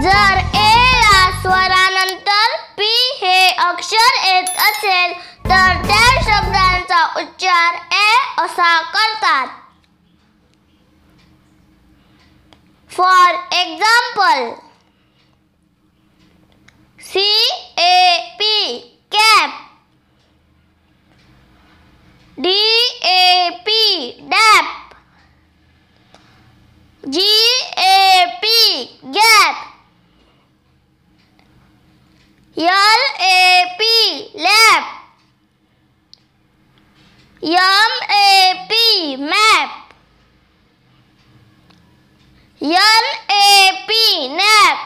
जर ए या स्वरानंतर पी हे अक्षर येत असेल तर त्या शब्दांचा उच्चार ए असा करतात. For example, CAP cap, DAP dap, GAP gap, LAP lap, MAP map, NAP nap,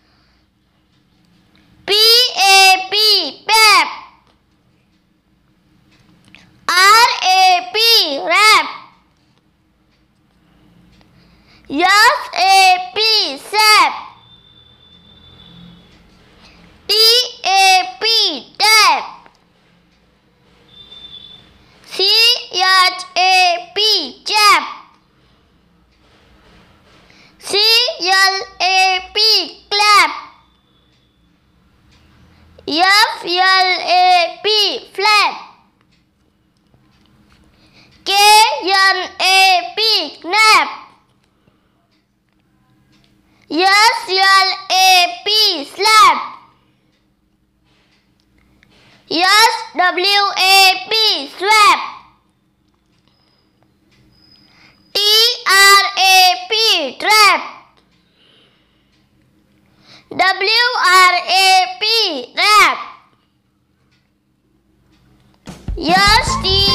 PAP pap, RAP rap, SAP sap, TAP tap, CHAP chap, CLAP clap, FLAP flap, KNAP knap, SLAP slap, SWAP swap, TRAP trap, WRAP wrap, ST